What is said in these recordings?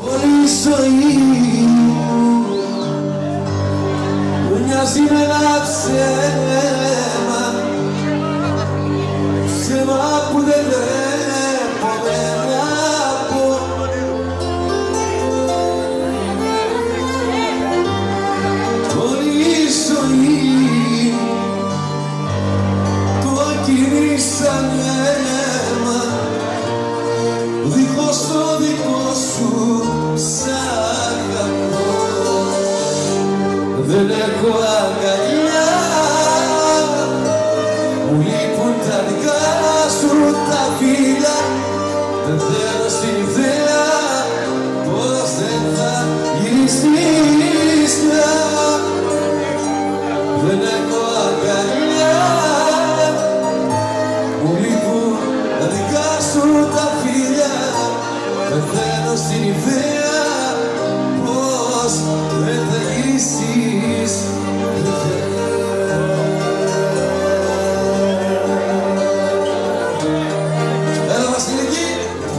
Όλη η ζωή μου μοιάζει με ένα ψέμα, ψέμα που δεν τρέπομαι να πω. Όλη η ζωή κοκκινήσα αίμα, δίχως το δικό σου σ' αγαπώ. Δεν έχω αγκαλιά, μου λείπουν τα δικά σου τα φύλλα. Δεν θέλω στην ιδέα πως δεν θα γυριστείς πια. Δεν έχω αγκαλιά, μου λείπουν τα δικά σου τα φύλλα. Δεν θέλω στην ιδέα πως δεν θα γυρίσεις. Έλα Βασιλική,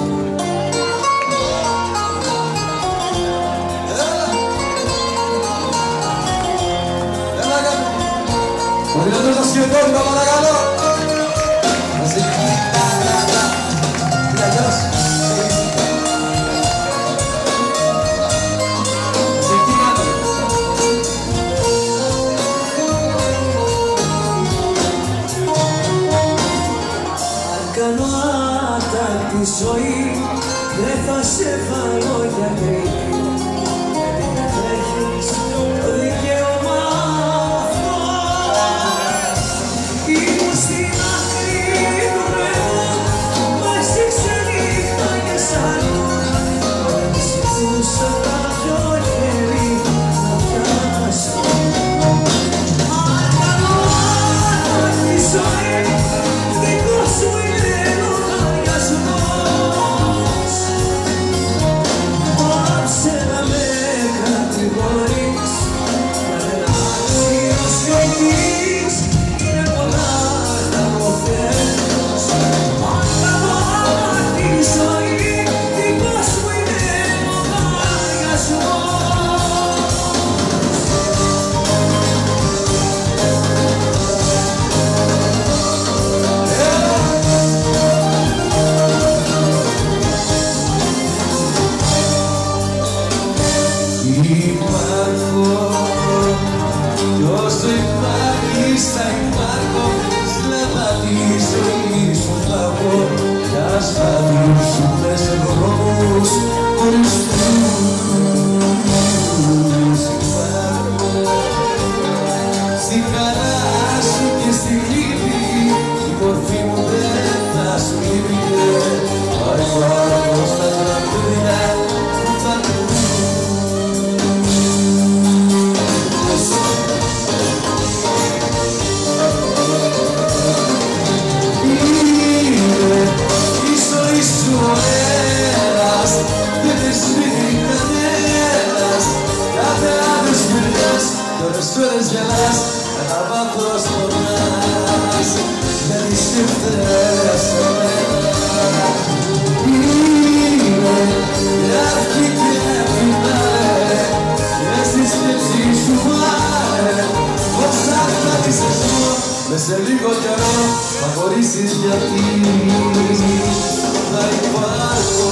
έλα κάτω. Ο δυνατός θα σκεφτώνει, τα παρακαλώ. Βασιλική, γεια σου. Τη ζωή δεν θα σε βάλω για κρίκη, γιατί έχεις το δικαίωμα αυτό. Ήμουν στην άκρη του νερού, μαζί ξενύχτα και σαν ζητούσα κάποιο χέρι να πιάσω. Αν κάνω τη ζωή, δικό σου είναι λογαριασμός. Πάψε να με κατηγορείς, κανένα άξιος φυγής, είναι πολλά τα προφέρος. Αν κάνω τη ζωή, δικό σου είναι λογαριασμός. Υπάρχω κι όσο υπάρχεις θα υπάρχω, σκλάβα τη ζωή σου θα πω, κι ας θα διούσουμε σε δρόμους χωριστούς. Υπάρχω στη χαρά σου και στη λύπη, η μορφή μου δεν θα σου λείπει. Υπάρχω στα τραγούδια που θα Σώρες γελάς, κατά βάθος πονάς, δεν είσαι φταίς εμένα. Είναι μια αρχή και φινάλε, και στη σκέψη σου βάλε, πως θα χτυπήσεις ζω, μες σε λίγο καιρό θα χωρίσεις γιατί θα υπάρχω.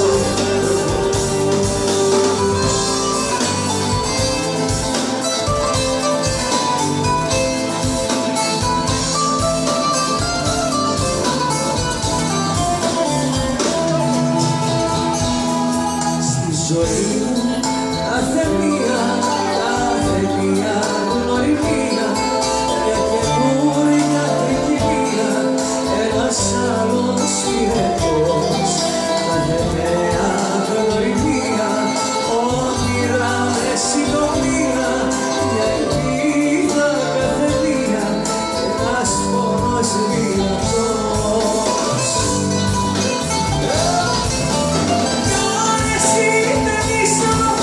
Ζωή μου κάθε μία γνωριμία, μια καινούρια τρικυμία, ένας άλλος πυρετός. Κάθε νέα γνωριμία, όνειρα με συντομία, μια ελπίδα κάθε μία, ένας πόνος δυνατός. Κι αν εσύ δεν είσαι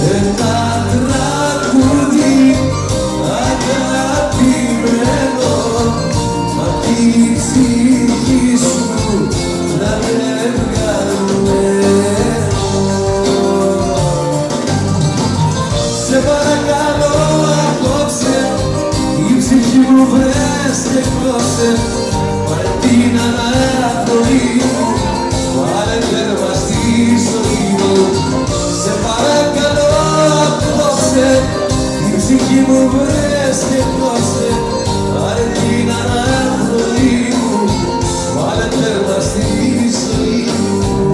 ένα τραγούδι αγαπημένο απ' τη ψυχή σου να είναι βγαλμένο. Σε παρακαλώ απόψε η ψυχή μου βρες και κλώσε, πάρε την αναπνοή μου, βάλε τέρμα στη ζωή μου. Σε παρακαλώ απόψε η ψυχή μου βρες και κλώσε, πάρε την αναπνοή μου, βάλε τέρμα στη ζωή μου.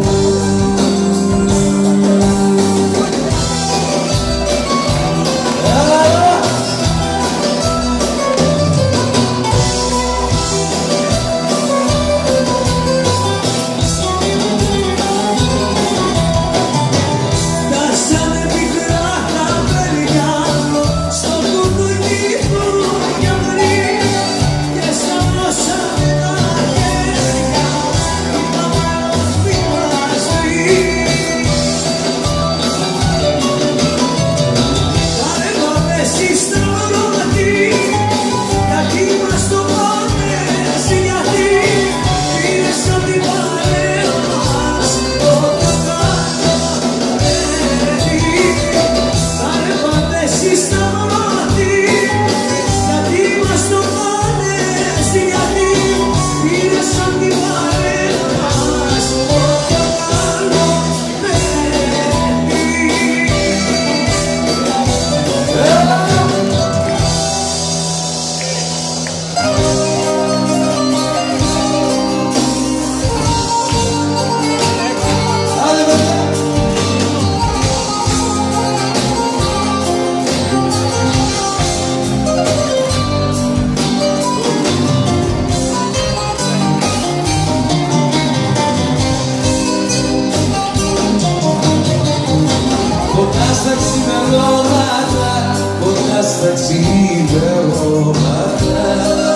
Κοντά στα ξημερώματα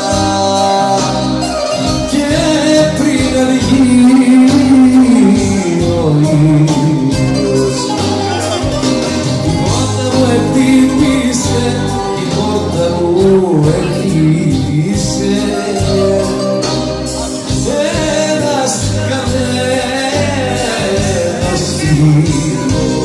και πριν βγει ο ήλιος, η πόρτα μου χτύπησε, η πόρτα μου χτύπησε ένας κανένας φίλος.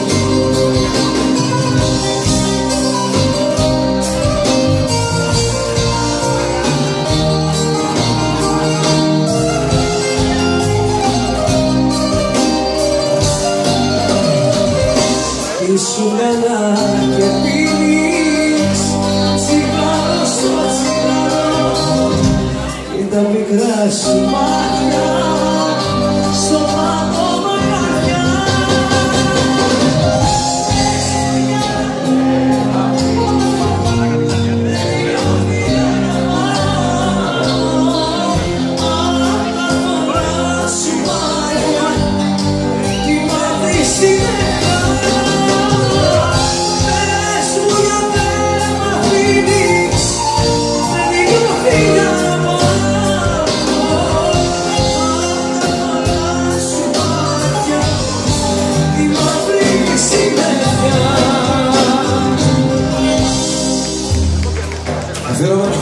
Σου μένα και πίνεις τσιγάρο στο τσιγάρο και τα μικρά σου μάτια στο πάγο μακαριά. Σου μάτια τη μαύρη συνέχεια. Αφιέρωμα